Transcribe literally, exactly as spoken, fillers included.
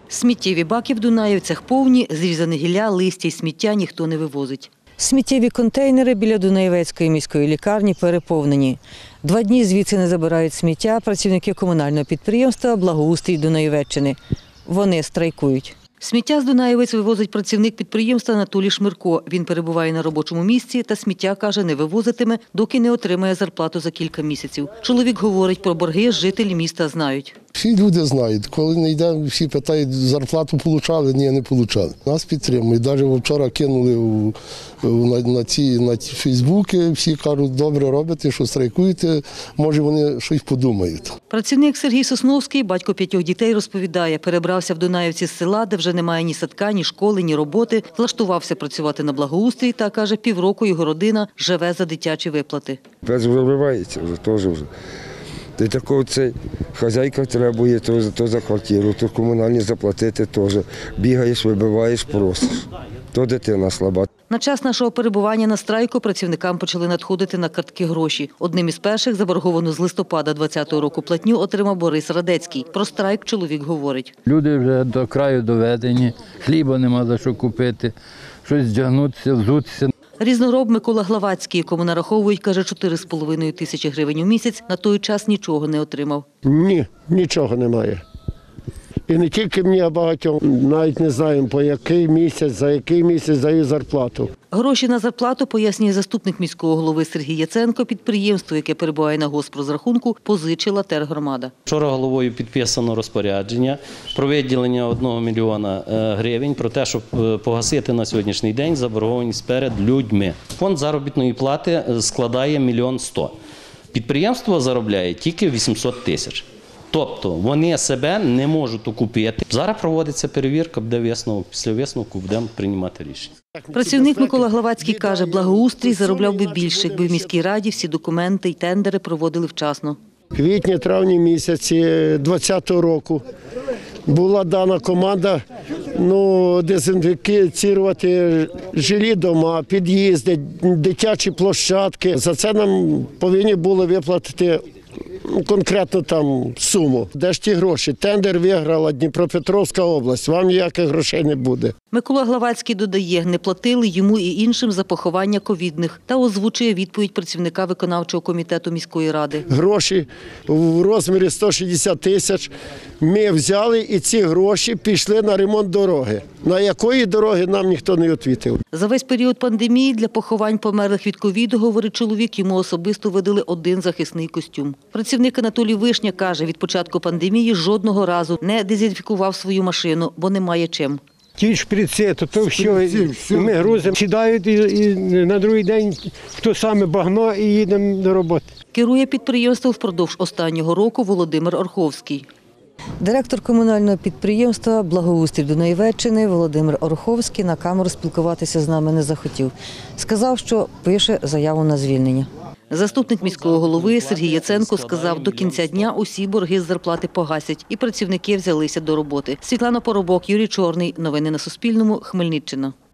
Сміттєві баки в Дунаївцях повні, зрізане гілля, листя й сміття ніхто не вивозить. Сміттєві контейнери біля Дунаєвецької міської лікарні переповнені. Два дні звідси не забирають сміття працівники комунального підприємства «Благоустрій Дунаєвеччини». Вони страйкують. Сміття з Дунаєвець вивозить працівник підприємства Анатолій Шмирко. Він перебуває на робочому місці та сміття, каже, не вивозитиме, доки не отримає зарплату за кілька місяців. Чоловік говорить, про борги жителі міста знають. Всі люди знають, коли не йдемо, всі питають, зарплату отримали, ні, не отримали. Нас підтримують. Навіть вчора кинули у, на, на ці на ці Фейсбуки, всі кажуть, добре робите, що страйкуєте, може вони щось подумають. Працівник Сергій Сосновський, батько п'ятьох дітей, розповідає, перебрався в Дунаївці з села, де вже немає ні садка, ні школи, ні роботи, влаштувався працювати на благоустрій та, каже, півроку його родина живе за дитячі виплати. Без вибивається вже, теж вже. Ти такого цей хазяйка требує то, то за квартиру, то комунальні заплатити теж. Бігаєш, вибиваєш, просиш. То дитина слаба. На час нашого перебування на страйку працівникам почали надходити на картки гроші. Одним із перших заборговану з листопада двадцятого року платню отримав Борис Радецький. Про страйк чоловік говорить. Люди вже до краю доведені, хліба нема за що купити, щось вдягнутися, взутися. Різнороб Микола Главацький, якому нараховують, каже, чотири з половиною тисячі гривень у місяць, на той час нічого не отримав. Ні, нічого немає. І не тільки мені, а багатьом. Навіть не знаємо, по який місяць, за який місяць даю зарплату. Гроші на зарплату, пояснює заступник міського голови Сергій Яценко, підприємство, яке перебуває на госпрозрахунку, позичила тергромада. Вчора головою підписано розпорядження про виділення одного мільйона гривень про те, щоб погасити на сьогоднішній день заборгованість перед людьми. Фонд заробітної плати складає мільйон сто. Підприємство заробляє тільки вісімсот тисяч. Тобто вони себе не можуть окупити. Зараз проводиться перевірка, буде висновок. Після висновку будемо приймати рішення. Працівник Микола Главацький каже, благоустрій заробляв би більше, якби в міській раді всі документи й тендери проводили вчасно. В квітні-травні місяці двадцятого року була дана команда ну, дезінфікувати жилі дома, під'їзди, дитячі площадки. За це нам повинні були виплатити конкретно там суму. Де ж ті гроші? Тендер виграла Дніпропетровська область, вам ніяких грошей не буде. Микола Главацький додає, не платили йому і іншим за поховання ковідних та озвучує відповідь працівника виконавчого комітету міської ради. Гроші в розмірі сто шістдесят тисяч ми взяли і ці гроші пішли на ремонт дороги. На якої дороги нам ніхто не відповів. За весь період пандемії для поховань померлих від ковіду, говорить чоловік, йому особисто видали один захисний костюм. Працівник Анатолій Вишня каже, від початку пандемії жодного разу не дезінфікував свою машину, бо немає чим. Ті шприци, то, то все, і ми грузимо, сідають і, і на другий день то саме багно і їдемо до роботи. Керує підприємством впродовж останнього року Володимир Орховський. Директор комунального підприємства «Благоустрій Дунаєвеччини» Володимир Орховський на камеру спілкуватися з нами не захотів. Сказав, що пише заяву на звільнення. Заступник міського голови Сергій Яценко сказав, до кінця дня усі борги з зарплати погасять і працівники взялися до роботи. Світлана Поробок, Юрій Чорний. Новини на Суспільному. Хмельниччина.